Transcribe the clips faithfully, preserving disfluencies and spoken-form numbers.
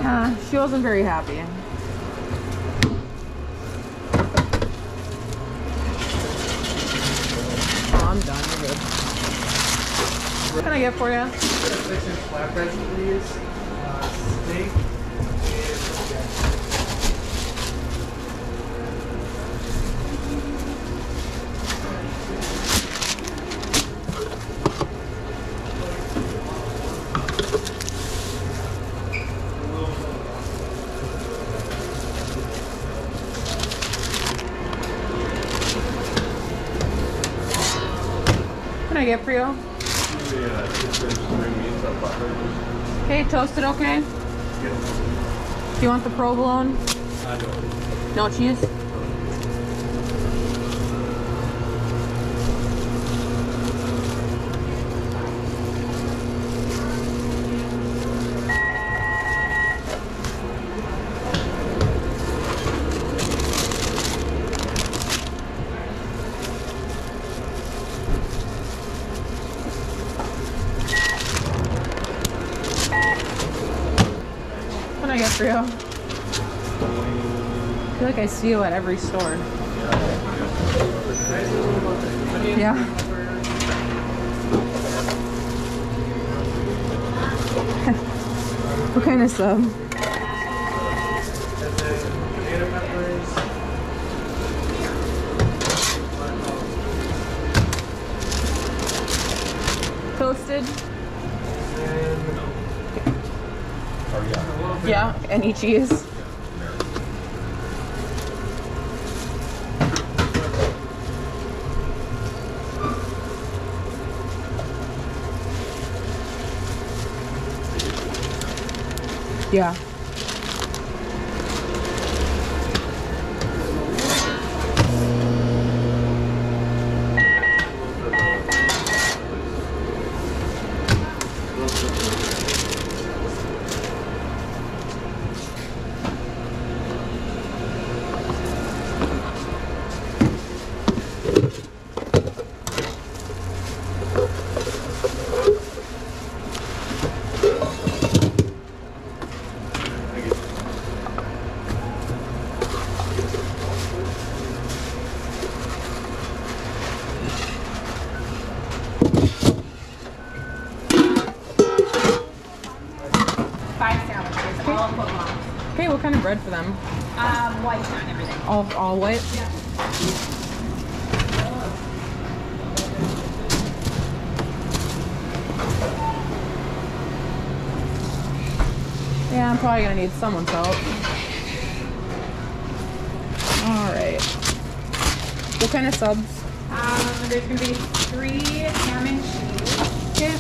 Uh, she wasn't very happy. Oh, I'm done. You're good. What can I get for you? Six inch flatbreads, please. Uh, steak. What can I get for you? Okay, toasted okay? Do you want the provolone? I don't. No cheese? What can I get for you? I feel like I see you at every store. Yeah. What kind of sub? Potato peppers. Toasted? And Yeah, any cheese? Yeah. Okay, what kind of bread for them? Um, white on everything. All, all white? Yeah. Yeah, I'm probably gonna need someone's help. Alright. What kind of subs? Um, there's gonna be three ham and cheese. Okay.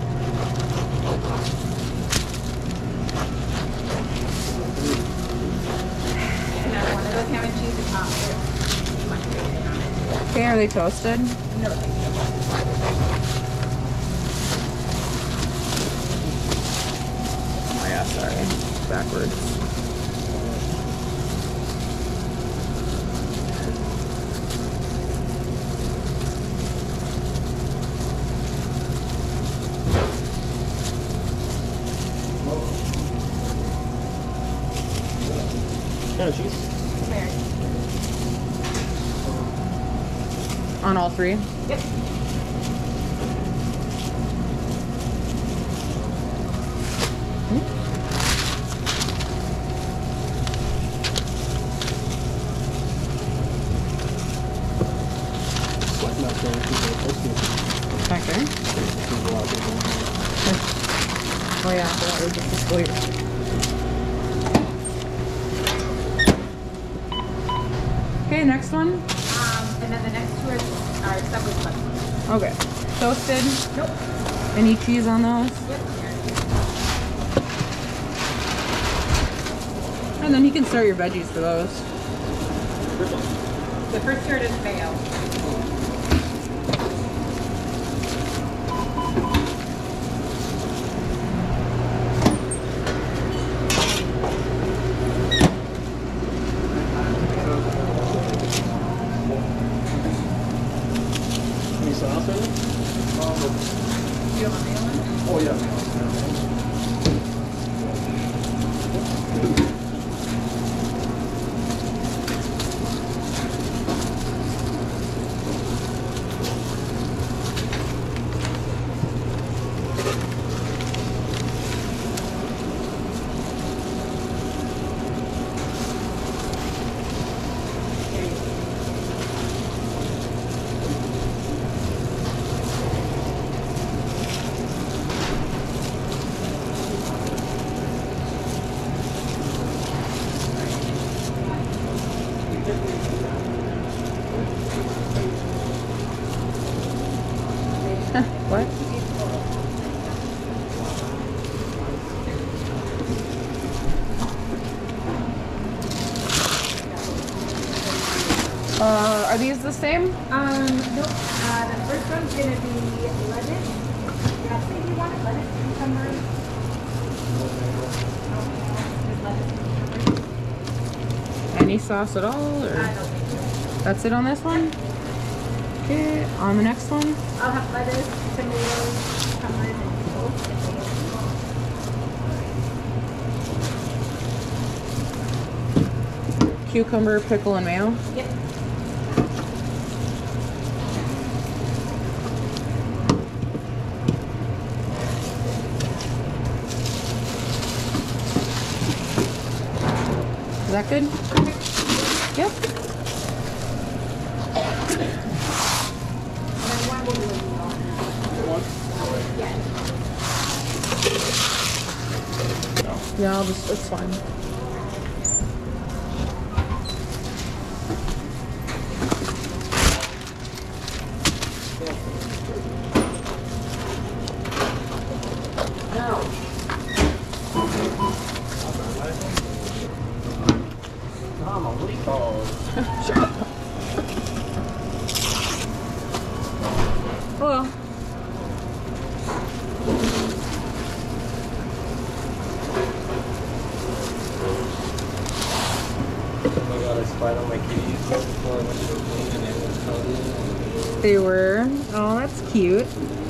And then one of those ham and cheese is not too much bacon on it. Okay, are they toasted? No, thank you. Oh yeah, sorry. Backwards. kind of cheese? There. On all three? Yep. Back there? Oh yeah, the water just asleep. Okay, next one. Um, and then the next two are, are Subway Club. Okay. Toasted? Nope. Any cheese on those? Yep. And then you can start your veggies for those. The first two are just mayo. Any sauce in it? Do you want mayo in it? Oh, yeah. Uh, are these the same? Um, nope. Uh, the first one's gonna be lettuce. Yeah, I think you want it lettuce, cucumber. Any sauce at all? Or? I don't think so. That's it on this one? Okay, on the next one? I'll have lettuce, tomatoes, cucumbers, and pickles. Cucumber, pickle, and mayo? Yep. Is that good? Yep. Yeah, I'll just, it's fine. Hello. Oh my god, I spied on my kitties before I went to go clean and it was covered. They were. Oh, that's cute.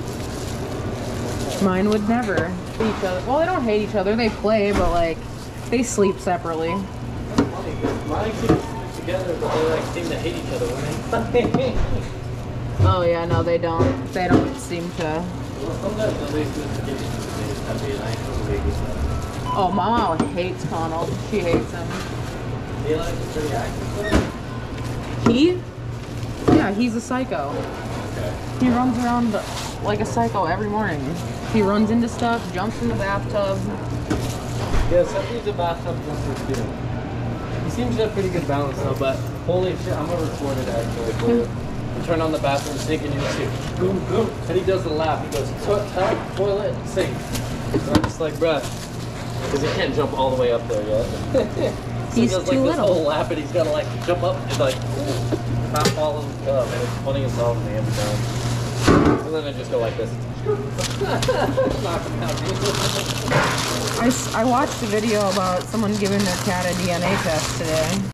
Mine would never hate each other. Well, they don't hate each other. They play, but like, they sleep separately. That's funny because my kitties sleep together, but they like seem to hate each other when they play. Oh yeah, no, they don't. They don't seem to. Well, sometimes at least with the kitties, they just have to be nice and big with them. Oh, Mama hates Connell. She hates him. Eli is pretty active though. He? Yeah, he's a psycho. Okay. He runs around like a psycho every morning. He runs into stuff, jumps in the bathtub. Yeah, something's a bathtub jumper too. He seems to have pretty good balance though, but holy shit, I'm gonna record it actually for you. You turn on the bathroom sink and you see boom, boom, and he does the lap. He goes, tub, toilet, sink. So I'm just like, bruh, because he can't jump all the way up there yet. So He's he does too like this little. whole lap and he's gotta like jump up and like not fall in the tub. And it's funny as hell to me every time. And then I just go like this. Knock him out. I, s- I watched a video about someone giving their cat a D N A test today.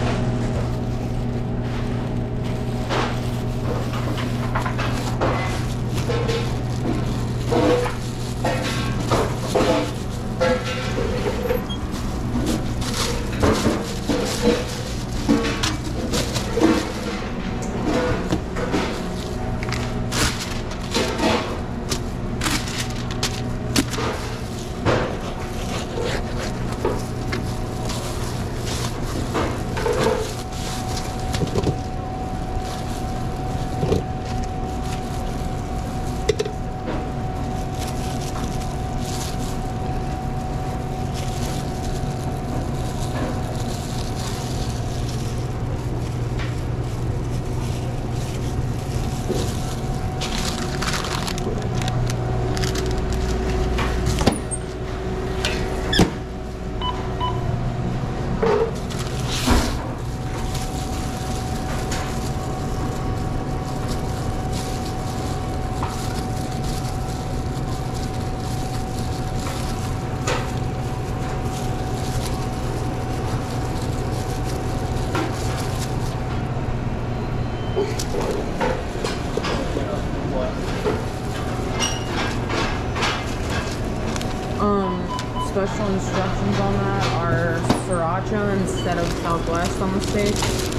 Um, special instructions on that are sriracha instead of Southwest on the steak.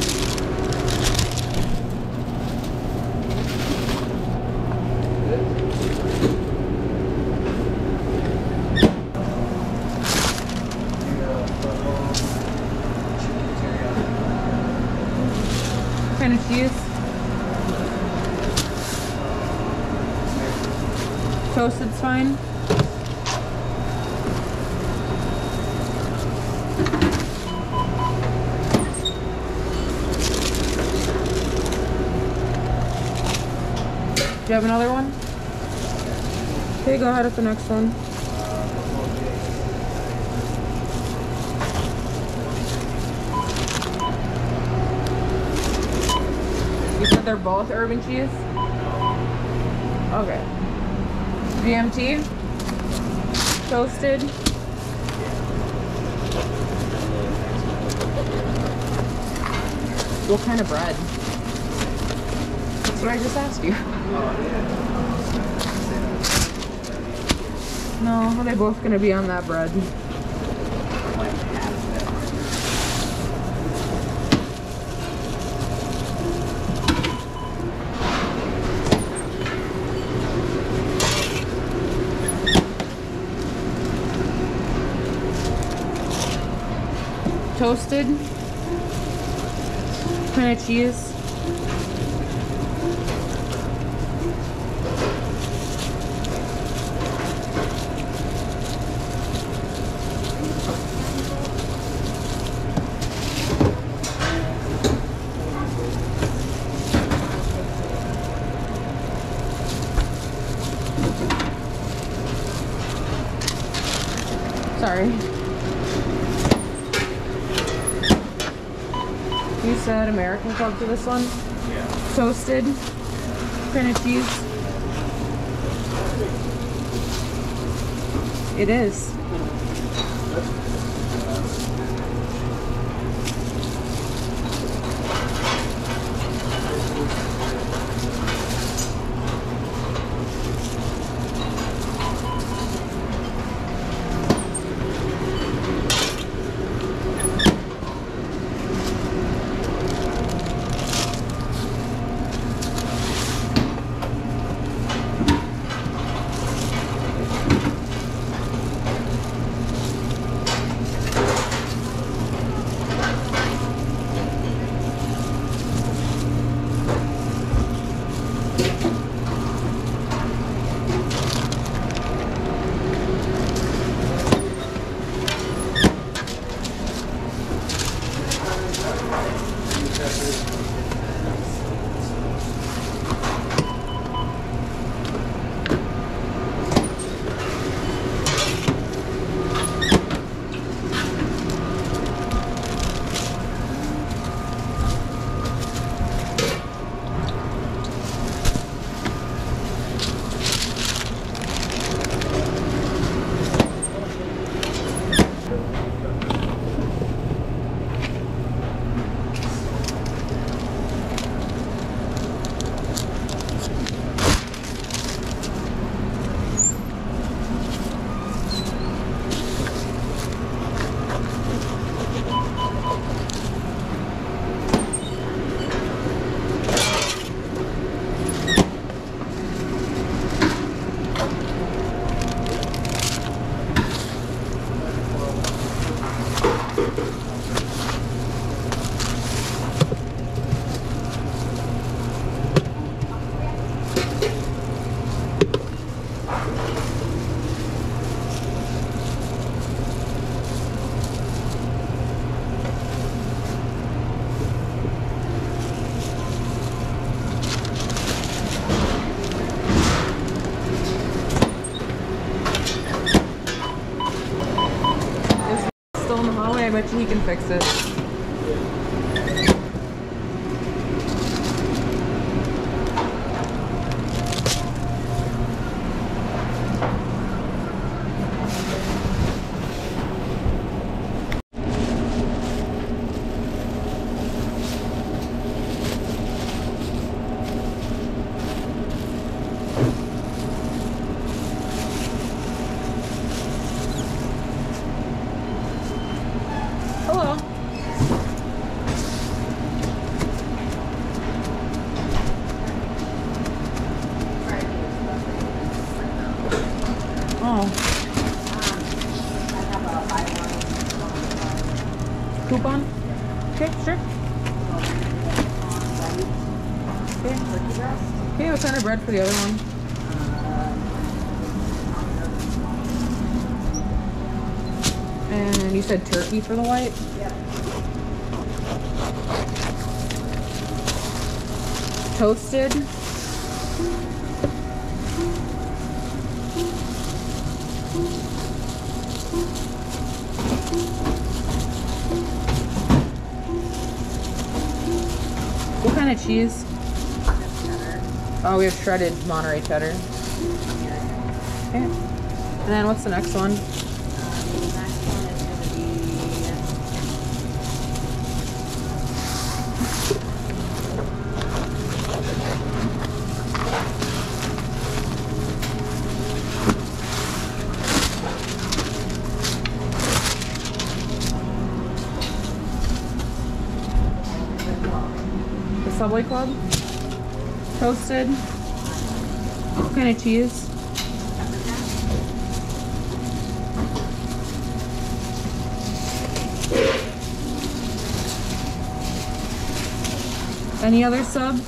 What kind of cheese? Toasted's fine. Do you have another one? Okay, go ahead at the next one. They're both herb and cheese? Okay. G M T? Toasted? What kind of bread? That's what I just asked you. No, are they both gonna be on that bread? Toasted, kind of cheese. Sorry. You said American Club for this one? Yeah. Toasted, kind of cheese. It is. I bet you he can fix it. Coupon? Okay, sure. Okay. Okay, what kind of bread for the other one? And you said turkey for the white? Yep. Toasted? What kind of cheese? Oh, we have shredded Monterey cheddar. Okay. And then what's the next one? The next one is going to The Subway Club. Toasted. What kind of cheese? Any other subs?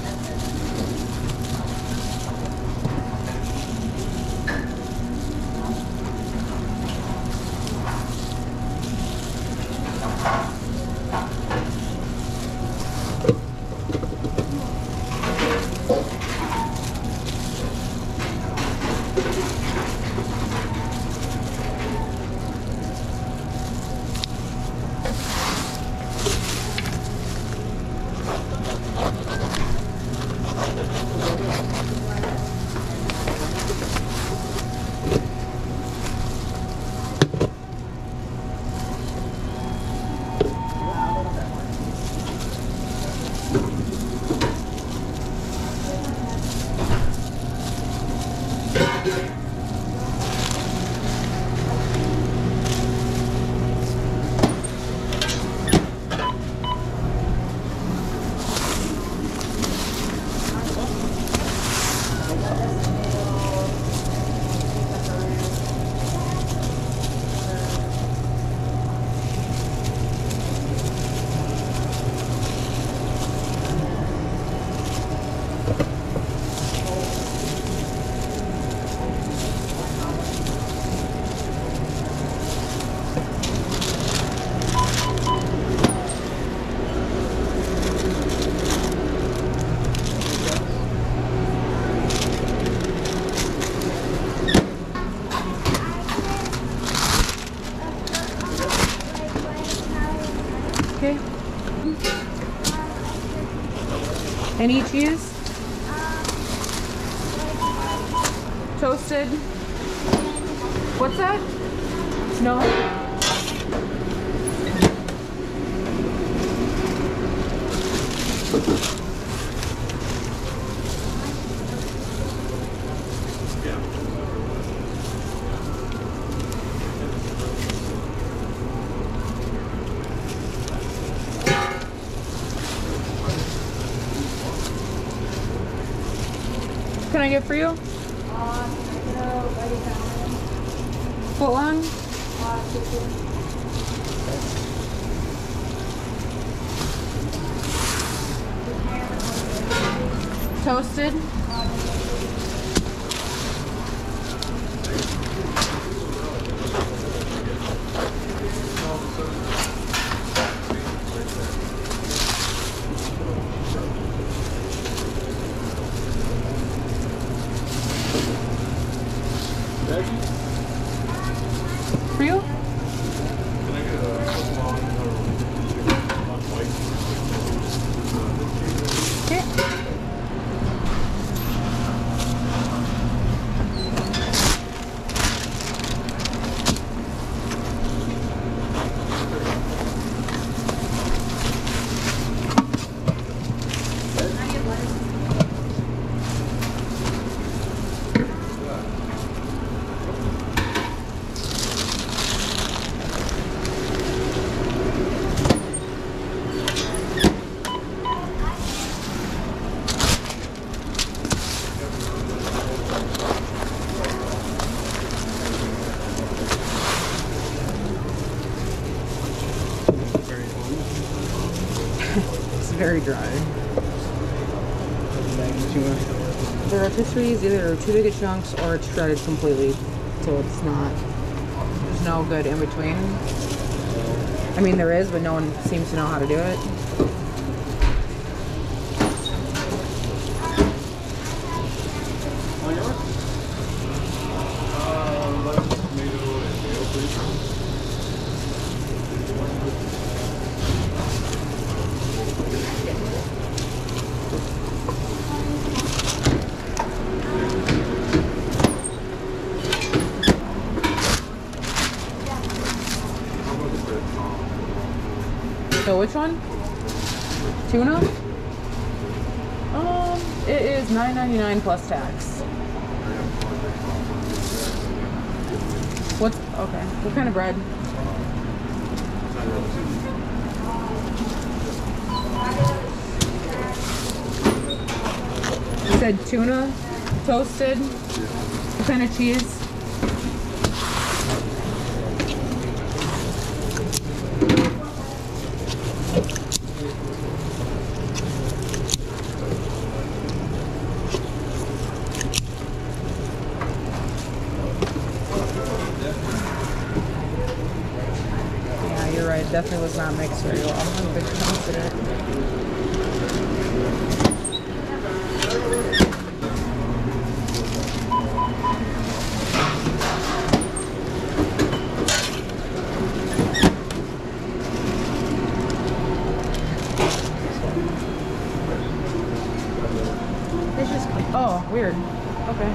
Okay. Any cheese? Toasted. What's that? No. Can I get for you? Foot long? Toasted? For you? Okay. It's very dry. The rotisserie is either too big of chunks or it's shredded completely, so it's not. There's no good in between. I mean, there is, but no one seems to know how to do it. So which one? Tuna? Um, it is nine ninety-nine plus tax. What's okay? What kind of bread? You said tuna, toasted. What kind of cheese? Yeah, you're right. It definitely was not mixed very well. I'm a big chunks of it. Oh, weird. Okay.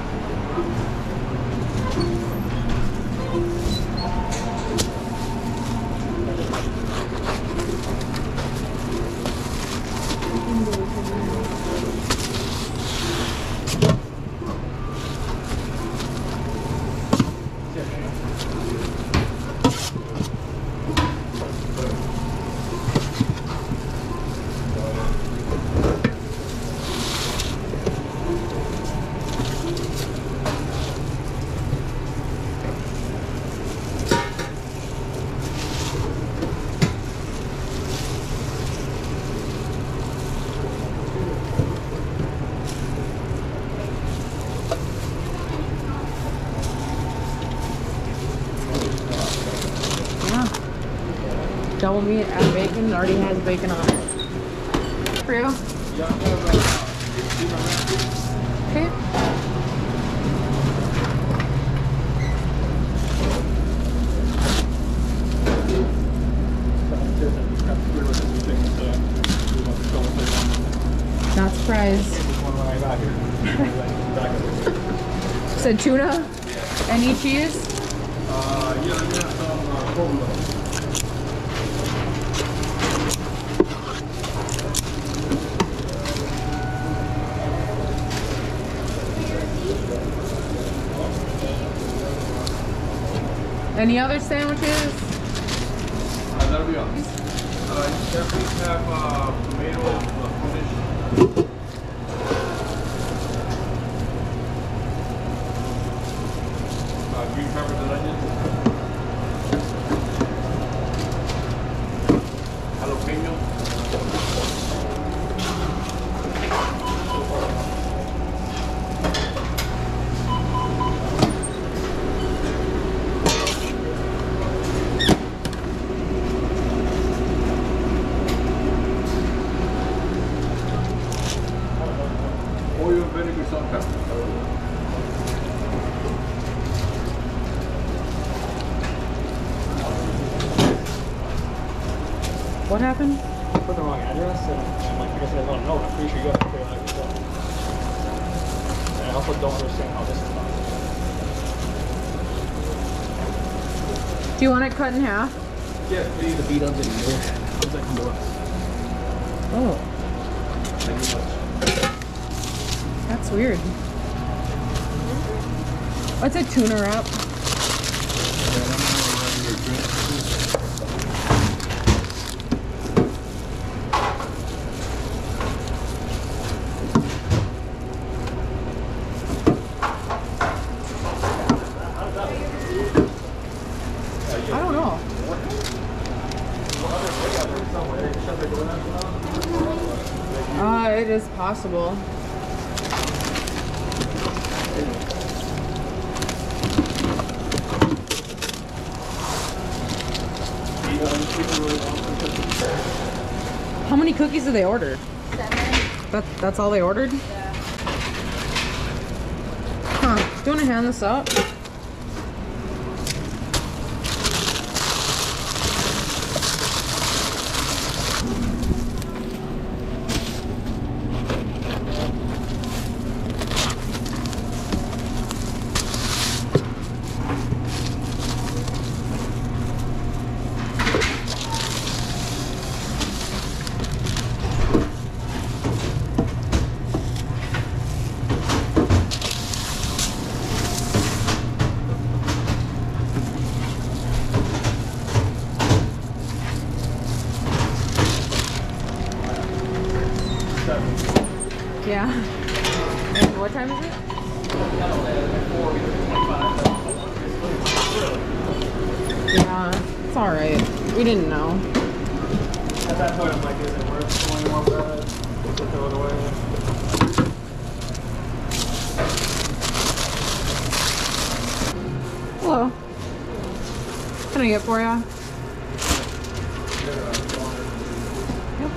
Double meat, add bacon, it already has bacon on it. For you? Okay. Not surprised. Said tuna? Any cheese? Uh, yeah, yeah, some uh, provolone. Any other sandwiches? Uh, that'll be all. Uh, you definitely have uh, tomato uh, finish. Uh, green peppers and onions. Jalapeno. Oil, vinegar, salt, pepper. What happened? I put the wrong address, and I'm like, I guess I don't know. I'm pretty sure you got to figure out yourself. And I also don't understand how this is possible. Do you want it cut in half? Yes, please. The beat up in here. How's that come to us? Oh, Thank you much. that's weird. What's a tuna wrap? I don't know. Uh, it is possible. How many cookies did they order? Seven. That, that's all they ordered? Yeah. Huh. Do you want to hand this up? seven. Yeah. And what time is it? Yeah, it's alright. We didn't know. At that point, I'm like, is it worth twenty more bread? To throw it away? Hello. What can I get for you? Yep.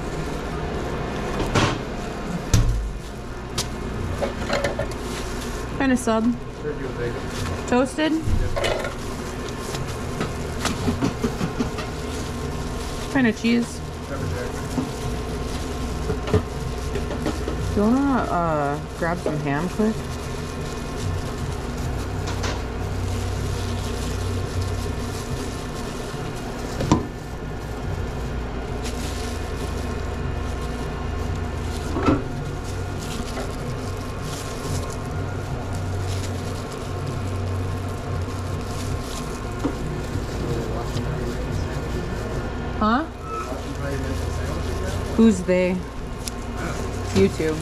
Kind of sub. Toasted. Kind of cheese. Do you wanna uh, grab some ham quick? Huh? Who's they? YouTube.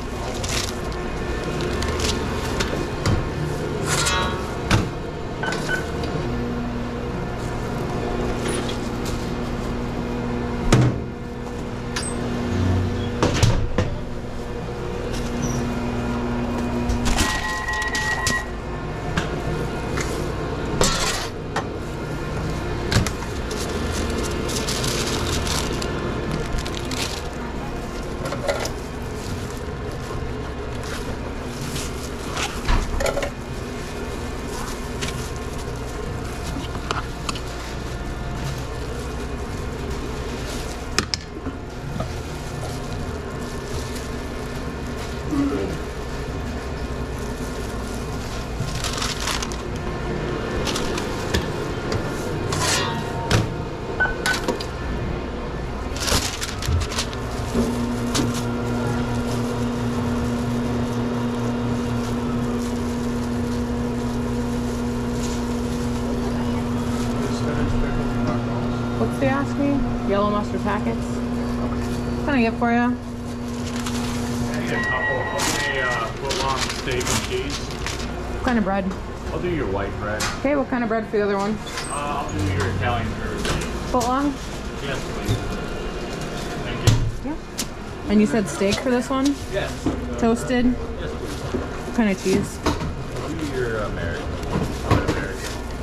What's they ask me? Yellow mustard packets. What can I get for you? I need a couple. I'll do a uh, foot long steak and cheese. What kind of bread? I'll do your white bread. Okay, what kind of bread for the other one? Uh, I'll do your Italian Thursday. Foot long? Yes, please. Thank you. Yeah. And you said steak for this one? Yes. Toasted? Yes, please. What kind of cheese? I'll do your American. White American.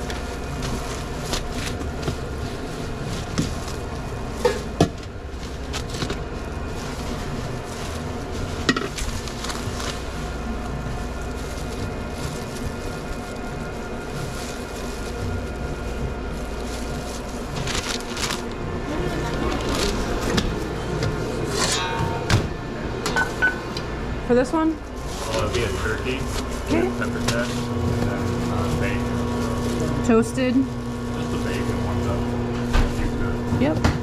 For this one? Oh, it'll be a turkey. Okay. Pepper jack. And uh, bacon. Toasted? Just the bacon one, though. You good. Yep.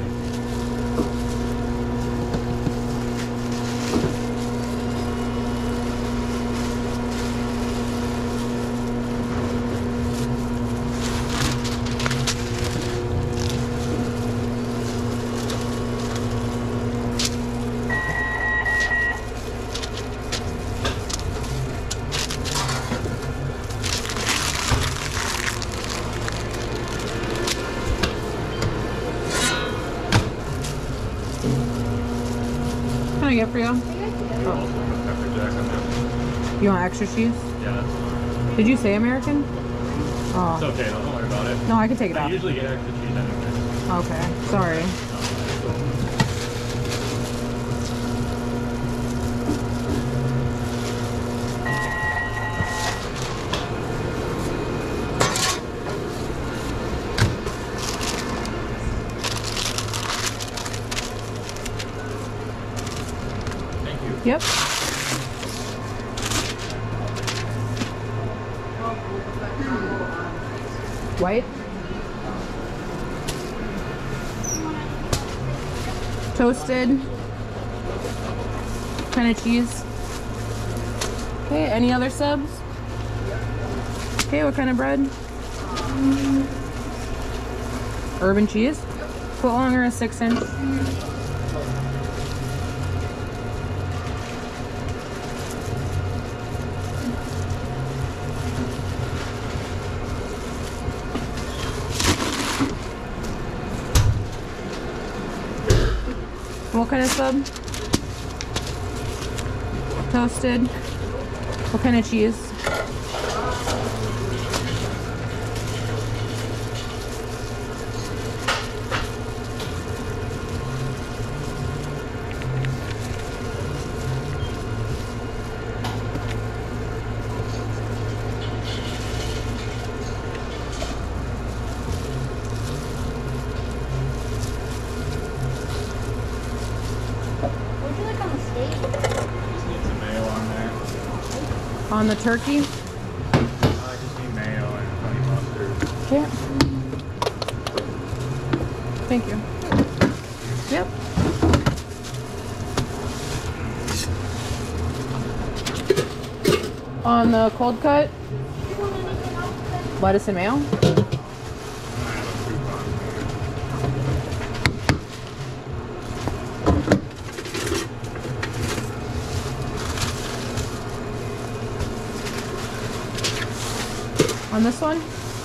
What can I get for you? Also put pepper jack on there. You want extra cheese? Yeah, that's fine. Did you say American? It's Oh. okay, though. Don't worry about it. No, I can take it I off. usually get extra cheese anyway. Okay, sorry. Thank you. Yep. White. Toasted. Kind of cheese. Okay, any other subs? Okay, what kind of bread? Urban cheese. Foot long or a six inch? What kind of sub? Toasted. What kind of cheese? Would you like on the steak? Just need some mayo on there. On the turkey? I just need mayo and honey mustard. Yeah. Thank you. Yep. On the cold cut? Lettuce and mayo? On this one?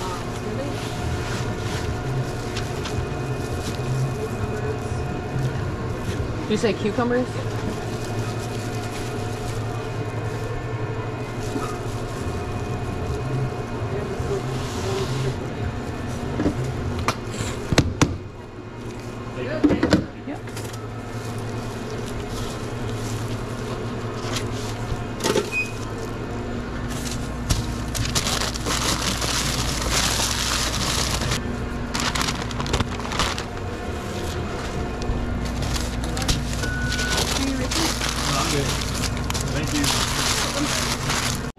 Did you say cucumbers? Yep. I'm good. Thank you.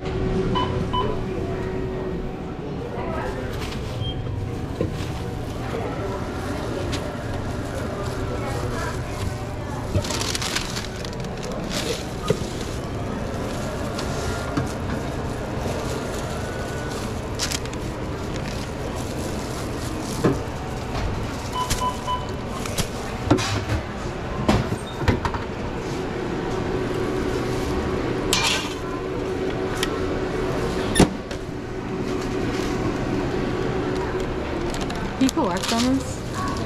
Can you collect on this?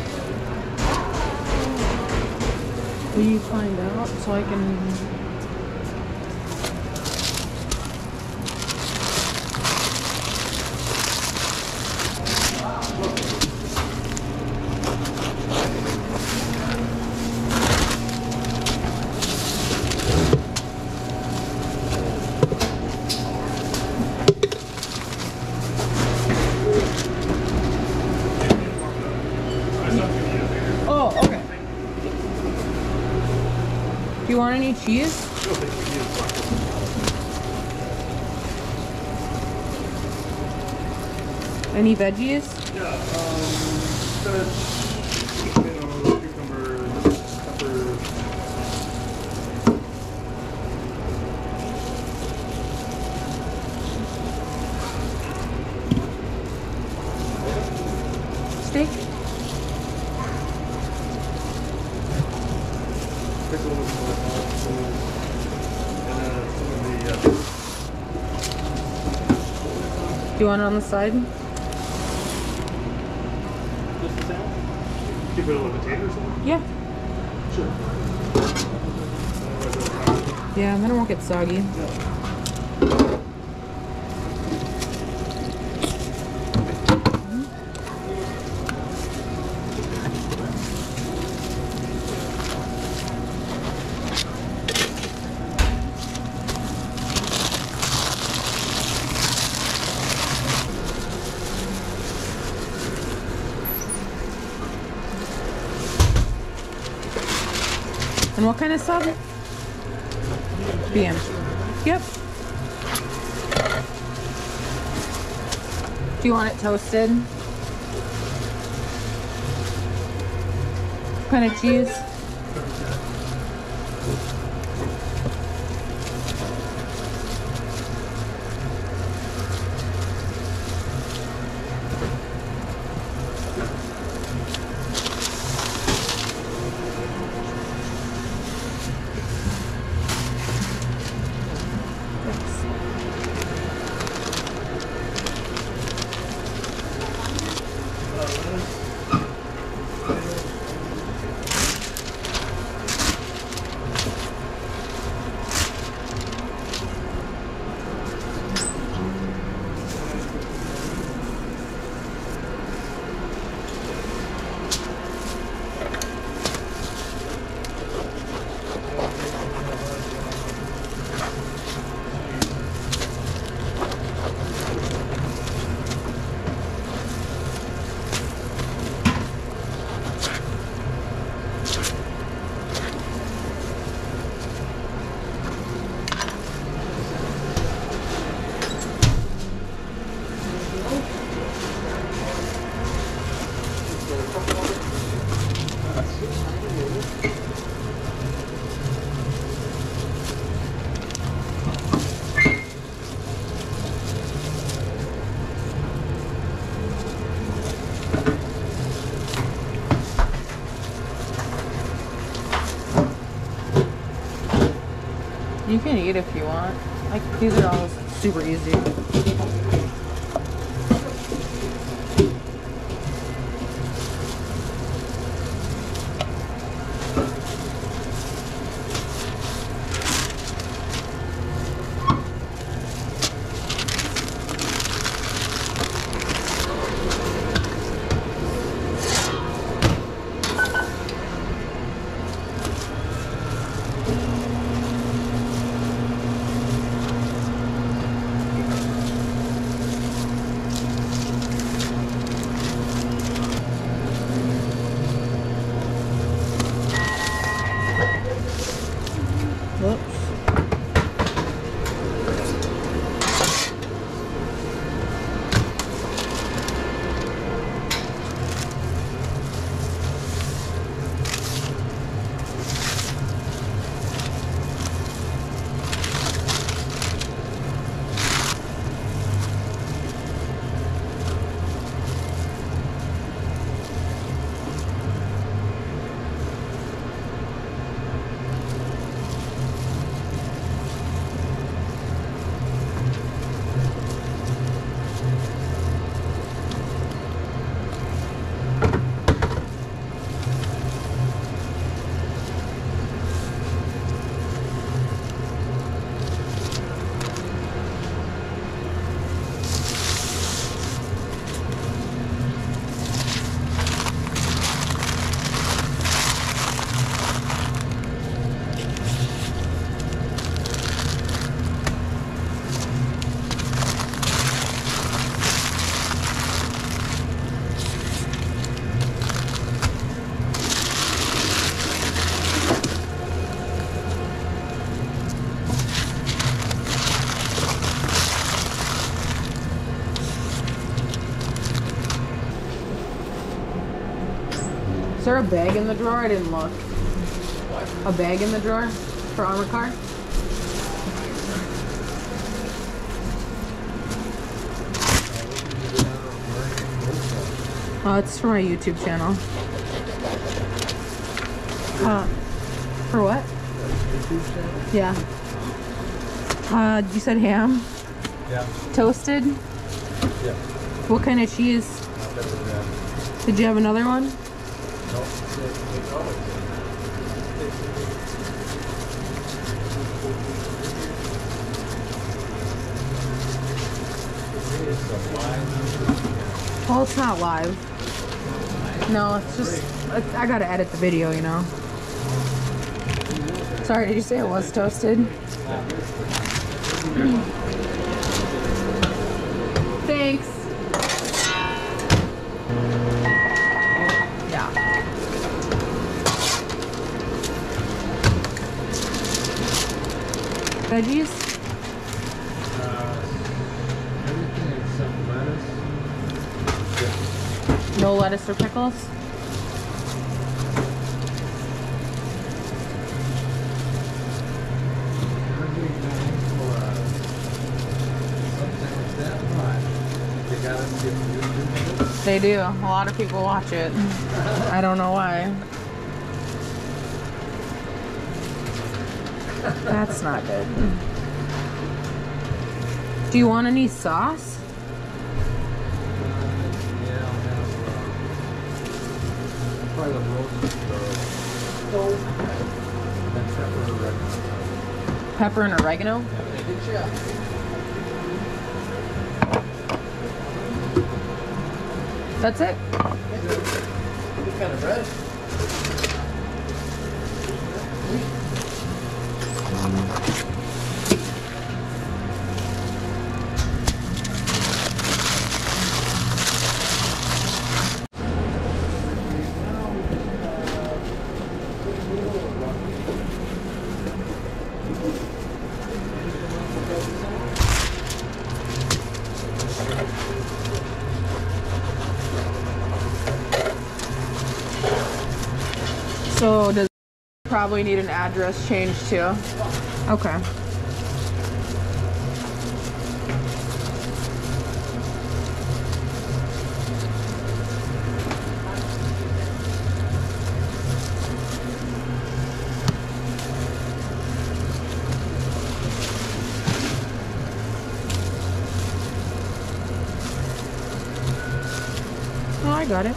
Will you find out so I can... Oh, okay. Do you want any cheese? Any veggies? Yeah, um, spinach, tomato, cucumber, pepper. Steak? Pickles, and then some of the, uh, Do you want it on the side? just the sandwich. Keep it with potato or something? Yeah. Sure. Yeah, then it won't get soggy. And what kind of sub? B M. Yep. Do you want it toasted? What kind of cheese? You can eat if you want. Like, these are all super easy. Is there a bag in the drawer? I didn't look. What? A bag in the drawer for armor car? Oh, it's for my YouTube channel. Uh, for what? YouTube channel? Yeah. Uh, you said ham? Yeah. Toasted? Yeah. What kind of cheese? Not better than that. Did you have another one? Nope. Well, it's not live. No, it's just, it's, I gotta edit the video, you know. Sorry, did you say it was toasted? Thanks. Yeah. Veggies? Everything except lettuce. No lettuce or pickles? They do. A lot of people watch it. I don't know why. That's not good. Do you want any sauce? Yeah, I'll have uh, probably the roasted garlic. And pepper and oregano. Pepper and oregano? That's it? What kind of bread? So does it probably need an address change too? Okay. Oh, I got it.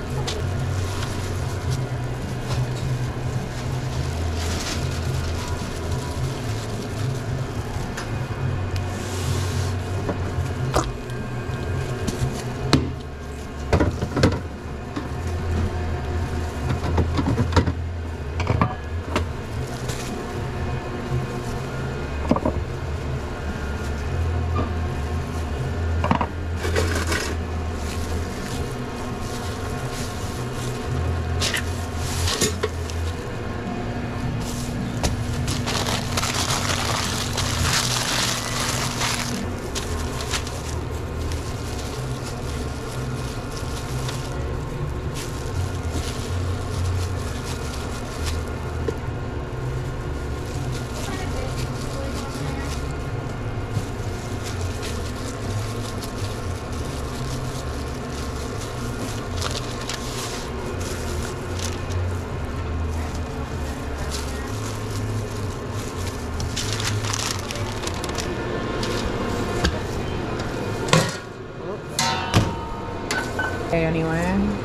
Okay, anyway.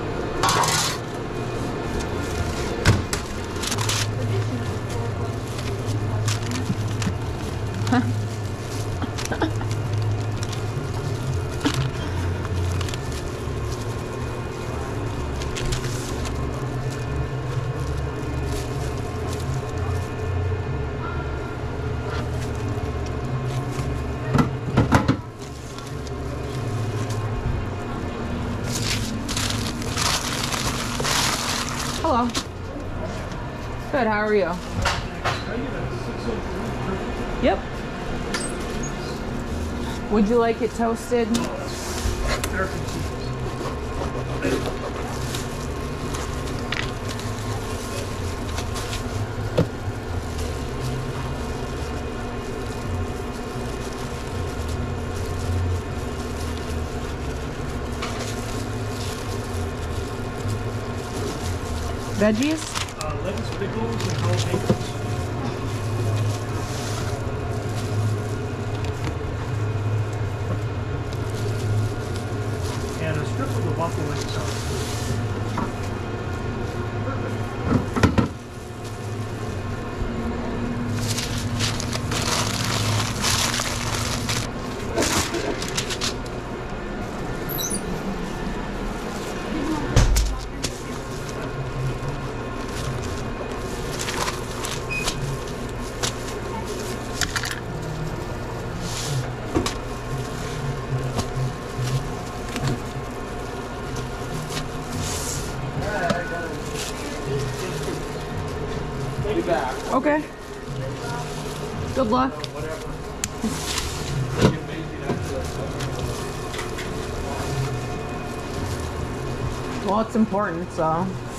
Hello. Good, how are you? Yep. Would you like it toasted? Veggies? Uh, lettuce, pickles, and jalapenos. And a strip of the buffalo wing sauce. Okay. Good luck. Well, it's important, so.